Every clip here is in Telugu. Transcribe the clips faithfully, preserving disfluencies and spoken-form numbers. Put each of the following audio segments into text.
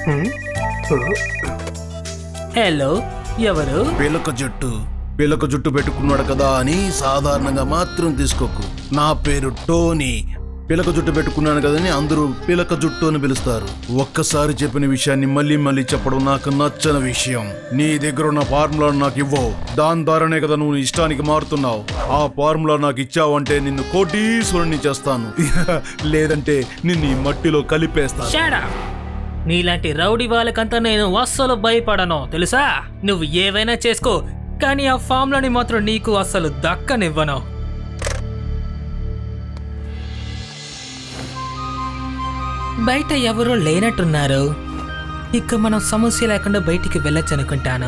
హలో, ఎవరు? పిలక జుట్టు పిలక జుట్టు పెట్టుకున్నాడు కదా అని సాధారణంగా మాత్రం తీసుకోకు. నా పేరు టోనీ. పిలక జుట్టు పెట్టుకున్నాను కదని అందరూ పిలక జుట్టు అని పిలుస్తారు. ఒక్కసారి చెప్పిన విషయాన్ని మళ్ళీ మళ్ళీ చెప్పడం నాకు నచ్చని విషయం. నీ దగ్గర ఉన్న ఫార్ములా నాకు ఇవ్వవు. దాని ద్వారానే కదా నువ్వు ఇష్టానికి మారుతున్నావు. ఆ ఫార్ములా నాకు ఇచ్చావంటే నిన్ను కోటీశ్వరుణ్ణి చేస్తాను. లేదంటే నిన్ను ఈ మట్టిలో కలిపేస్తాను. నీలాంటి రౌడీ వాళ్ళకంతా నేను అస్సలు భయపడను తెలుసా. నువ్వు ఏవైనా చేసుకో, కానీ ఆ ఫామ్లని మాత్రం నీకు అస్సలు దక్కనివ్వను. బయట ఎవరో లేనట్టున్నారు. ఇక మనం సమస్య లేకుండా బయటికి వెళ్ళొచ్చు అనుకుంటాను.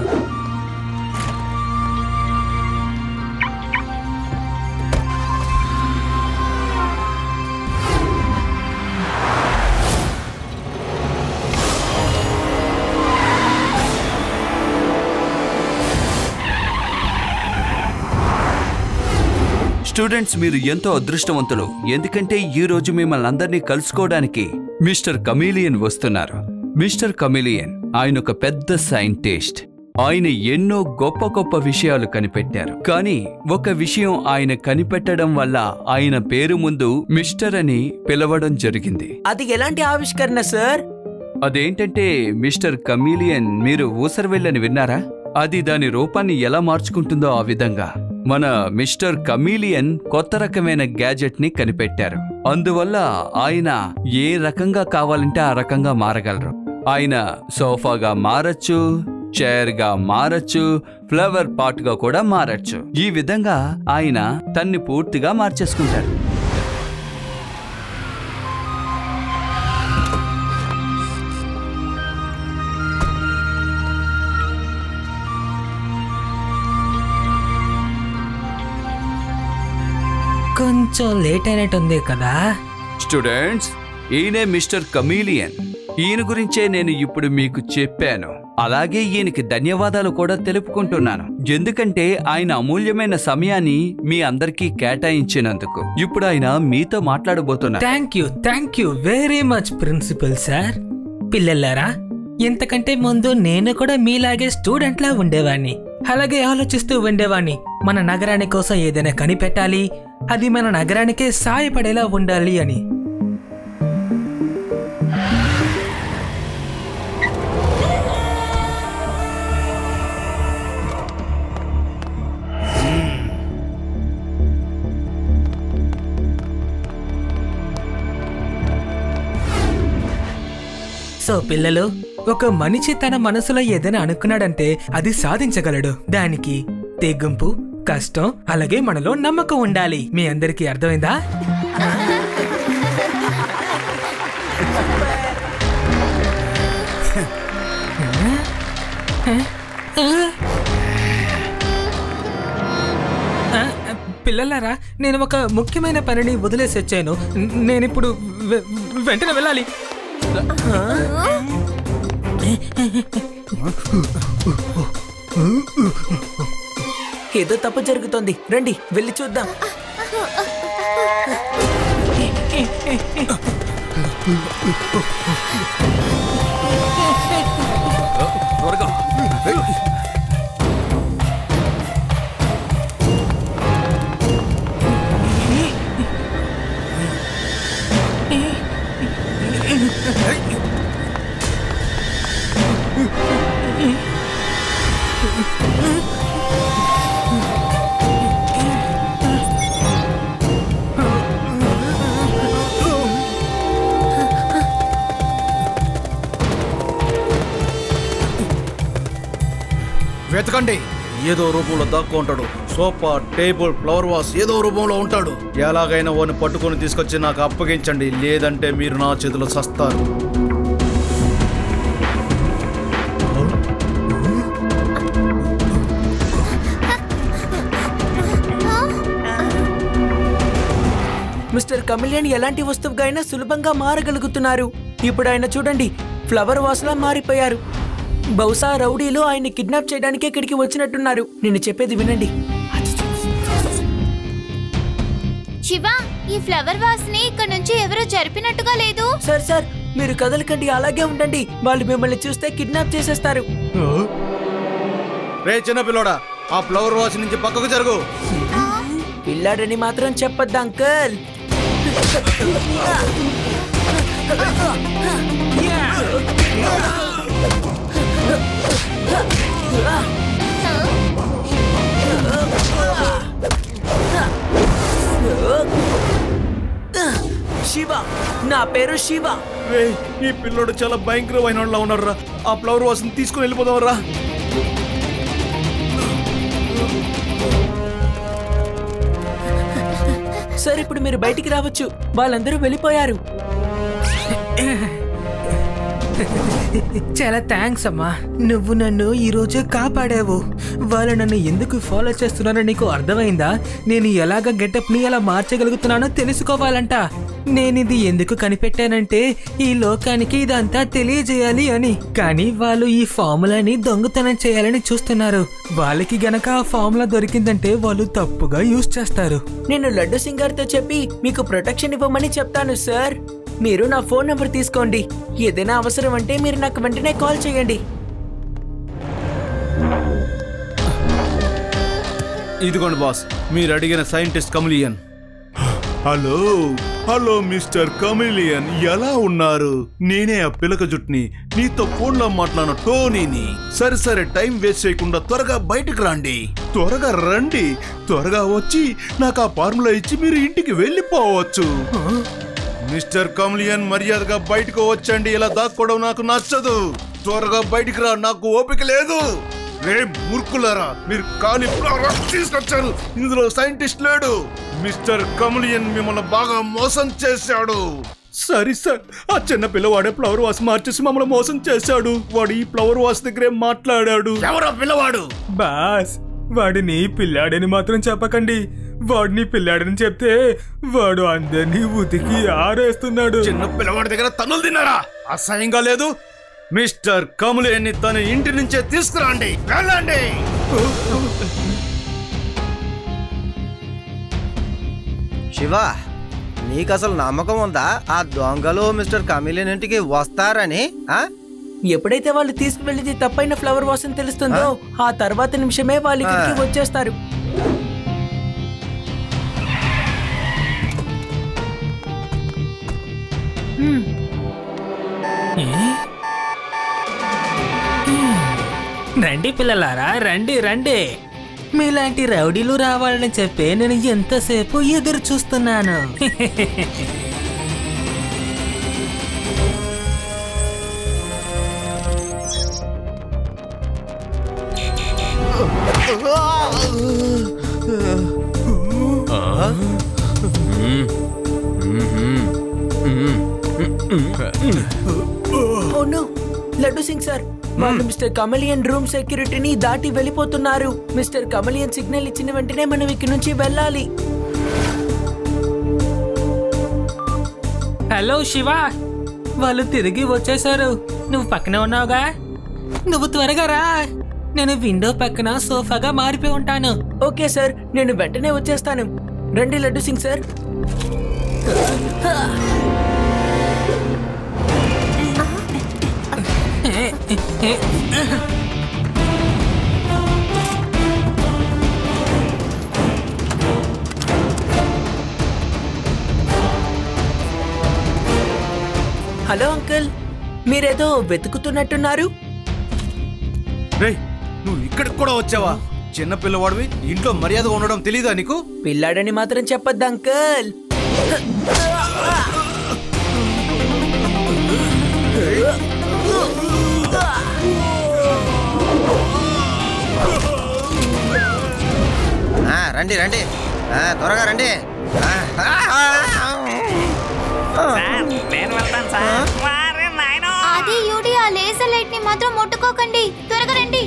స్టూడెంట్స్, మీరు ఎంతో అదృష్టవంతులు. ఎందుకంటే ఈ రోజు మిమ్మల్ని అందరినీ కలుసుకోవడానికి మిస్టర్ కమీలియన్ వస్తున్నారు. మిస్టర్ కమీలియన్ ఆయన ఒక పెద్ద సైంటిస్ట్. ఆయన ఎన్నో గొప్ప గొప్ప విషయాలు కనిపెట్టారు. కానీ ఒక విషయం ఆయన కనిపెట్టడం వల్ల ఆయన పేరు ముందు మిస్టర్ అని పిలవడం జరిగింది. అది ఎలాంటి ఆవిష్కరణ సార్? అదేంటంటే మిస్టర్ కమీలియన్, మీరు ఊసరవెళ్ళని విన్నారా? అది దాని రూపాన్ని ఎలా మార్చుకుంటుందో ఆ విధంగా మన మిస్టర్ కమీలియన్ కొత్త రకమైన గ్యాజెట్ ని కనిపెట్టారు. అందువల్ల ఆయన ఏ రకంగా కావాలంటే ఆ రకంగా మారగలరు. ఆయన సోఫాగా మారచ్చు, చైర్ గా మారచ్చు, ఫ్లవర్ పాట్ గా కూడా మారచ్చు. ఈ విధంగా ఆయన తన్ని పూర్తిగా మార్చేసుకుంటారు. కొంచెం లేట్ అయినట్టుంది కదా. స్టూడెంట్స్, ఈయనే మిస్టర్ కమీలియన్. ఈయన గురించే నేను ఇప్పుడు మీకు చెప్పాను. అలాగే ఈయనకి ధన్యవాదాలు కూడా తెలుపుకుంటున్నాను. ఎందుకంటే ఆయన అమూల్యమైన సమయాన్ని మీ అందరికీ కేటాయించినందుకు. ఇప్పుడు ఆయన మీతో మాట్లాడబోతున్నారు. Thank you thank you very much principal sir. పిల్లలారా, ఇంతకంటే ముందు నేను కూడా మీలాగే స్టూడెంట్ లా ఉండేవాణ్ణి. అలాగే ఆలోచిస్తూ ఉండేవాణ్ణి. మన నగరాని కోసం ఏదైనా కనిపెట్టాలి, అది మన నగరానికే సాయపడేలా ఉండాలి అని. సో పిల్లలు, ఒక మనిషి తన మనసులో ఏదైనా అనుకున్నాడంటే అది సాధించగలడు. దానికి తెగింపు, కష్టం, అలాగే మనలో నమ్మకం ఉండాలి. మీ అందరికీ అర్థమైందా? పిల్లలారా, నేను ఒక ముఖ్యమైన పనిని వదిలేసి వచ్చాను. నేనిప్పుడు వెంటనే వెళ్ళాలి. ఏదో తప్పు జరుగుతోంది, రండి వెళ్ళి చూద్దాం. త్వరగా వెతకండి. ఏదో రూపంలో దాక్కు ఉంటాడు. సోఫా, టేబుల్, ఫ్లవర్ వాస్ ఏదో రూపంలో ఉంటాడు. ఎలాగైనా వాడిని పట్టుకొని తీసుకొచ్చి నాకు అప్పగించండి, లేదంటే మీరు నా చేతిలో చస్తారు. మిస్టర్ కమిలియన్ ఎలాంటి వస్తువుగా అయినా సులభంగా మారగలుగుతున్నారు. ఇప్పుడు ఆయన చూడండి, ఫ్లవర్ వాస్లా మారిపోయారు. బహుశా రౌడీలు ఆయన్ని కిడ్నాప్ చేయడానికి ఇక్కడికి వచ్చినట్టున్నారు. నేను చెప్పేది వినండి. శివ, ఈ ఫ్లవర్ వాస్ ని ఇక్కడ నుంచి ఎవరో జరిపినట్టుగా లేదు. సార్ సార్ మీరు కదలకండి, అలాగే ఉండండి. వాళ్ళు మిమ్మల్ని చూస్తే కిడ్నాప్ చేసేస్తారు. రే చిన్న పిల్లోడా, ఆ ఫ్లవర్ వాష్ నుంచి పక్కకు జరుగు. పిల్లాడని మాత్రం చెప్పొద్దు అంకుల్. శివ, నా పేరు శివ. రే ఈ పిల్లోడు చాలా భయంకరమైన వాళ్ళ ఉన్నారా. ఆ ఫ్లవర్ వాష్ తీసుకుని వెళ్ళిపోదాం రా. సార్, ఇప్పుడు మీరు బయటికి రావచ్చు. వాళ్ళందరూ వెళ్ళిపోయారు. చాలా థ్యాంక్స్ అమ్మా, నువ్వు నన్ను ఈ రోజు కాపాడావు. వాళ్ళు నన్ను ఎందుకు ఫాలో చేస్తున్నారో నీకు అర్థమైందా? నేను ఎలాగ గెటప్ ని ఎలా మార్చగలుగుతున్నానో తెలుసుకోవాలంట. నేను ఇది ఎందుకు కనిపెట్టానంటే ఈ లోకానికి ఇదంతా తెలియజేయాలి అని. కానీ వాళ్ళు ఈ ఫార్ములాని దొంగతనం చేయాలని చూస్తున్నారు. వాళ్ళకి గనక ఆ ఫార్ములా దొరికిందంటే వాళ్ళు తప్పుగా యూజ్ చేస్తారు. నేను లడ్డు సింగర్ తో చెప్పి మీకు ప్రొటెక్షన్ ఇవ్వమని చెప్తాను సార్. మీరు నా ఫోన్ నంబర్ తీసుకోండి. ఏదైనా అవసరం అంటే మీరు నాకు వెంటనే కాల్ చేయండి. ఇదిగోండి బాస్, మీరు అడిగిన scientist Chameleon. Hello hello mister Chameleon, ఎలా ఉన్నారు? నేనే ఆ పిలక జుట్టుని, నీతో ఫోన్ లో మాట్లాడిన టోనీని. సరే సరే, టైం వేస్ట్ చేయకుండా త్వరగా బయటకు రండి. త్వరగా రండి, త్వరగా వచ్చి నాకు ఆ ఫార్ములా ఇచ్చి మీరు ఇంటికి వెళ్ళిపోవచ్చు. మిస్టర్ కమిలియన్, మర్యాదగా బయటకు వచ్చండి. ఇలా దాక్కోవడం నాకు నచ్చదు. త్వరగా బయటికి రా, నాకు ఓపిక లేదు. రే మూర్ఖులారా, మీరు కాలి తీసుకొచ్చారు. ఇందులో సైంటిస్ట్ లేడు. మిస్టర్ కమిలియన్ మిమ్మల్ని బాగా మోసం చేశాడు. సరే సార్, ఆ చిన్న పిల్లవాడే ఫ్లవర్ వాష్ మార్చేసి మమ్మల్ని మోసం చేశాడు. వాడు ఈ ఫ్లవర్ వాష్ దగ్గరే మాట్లాడాడు. ఎవరో పిల్లవాడు? బాస్, వాడిని పిల్లాడని మాత్రం చెప్పకండి. వాడిని పిల్లాడని చెప్తే వాడు అందరినీ ఉతికి ఆరేస్తున్నాడు. చిన్న పిల్లవాడి దగ్గర తన్నులు తిన్నారా? అసహ్యంగా లేదు? మిస్టర్ కమిలియన్ని తన ఇంటి నుంచే తీసుకురండి. వెళ్ళండి. శివ, నీకు అసలు నమ్మకం ఉందా ఆ దొంగలు మిస్టర్ కమిలియన్ ఇంటికి వస్తారని? ఆ ఎప్పుడైతే వాళ్ళు తీసుకువెళ్ళింది తప్పైన ఫ్లవర్ వాష్ అని తెలుస్తుందో ఆ తర్వాత నిమిషమే వాళ్ళు ఇక్కడికి వచ్చేస్తారు. రండి పిల్లలారా, రండి రండి. మీలాంటి రౌడీలు రావాలని చెప్పి నేను ఎంతసేపు ఎదురు చూస్తున్నాను. Oh no, Laddu Singh sir, వాళ్ళు మిస్టర్ కమిలియన్ రూమ్ సెక్యూరిటీని దాటి వెళ్ళిపోతున్నారు. మిస్టర్ కమిలియన్ సిగ్నల్ ఇచ్చిన వెంటనే మనం ఇక్కడి నుంచి వెళ్ళాలి. హలో శివ, వాళ్ళు తిరిగి వచ్చేసారు. నువ్వు పక్కనే ఉన్నావుగా, నువ్వు త్వరగా రా. నేను విండో పక్కన సోఫాగా మారిపోయి ఉంటాను. ఓకే సార్, నేను వెంటనే వచ్చేస్తాను. రండి Laddu Singh sir. Hello uncle, మీరేదో వెతుకుతున్నట్టున్నారు. రేయ్, నువ్వు ఇక్కడికి కూడా వచ్చావా? చిన్న పిల్లవాడివి, ఇంట్లో మర్యాద ఉండడం తెలీదా నీకు? పిల్లాడని మాత్రం చెప్పొద్దు అంకుల్. రండి రండి, త్వరగా రండి. అది యూడి, ఆ లేజర్ లైట్ ని మాత్రం ముట్టుకోకండి. త్వరగా రండి.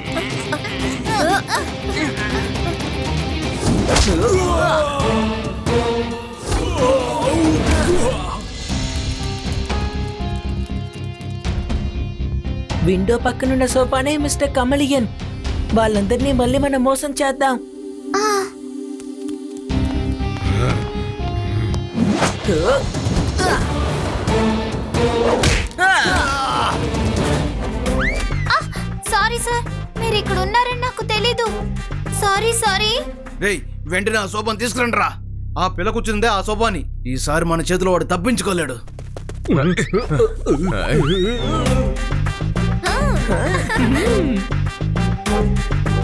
విండో పక్కనున్న సోఫానే మిస్టర్ కమిలియన్. వాళ్ళందరినీ మళ్ళీ మనం మోసం చేద్దాం. సార్ మీరు ఇక్కడ ఉన్నారని నాకు తెలీదు. Sorry sorry. రేయ్ వెంటనే ఆ సోపాని తీసుకురండి రా. ఆ పిల్ల కూర్చుందే ఆ సోపాని. ఈసారి మన చేతిలో వాడు తప్పించుకోలేడు. ఆ.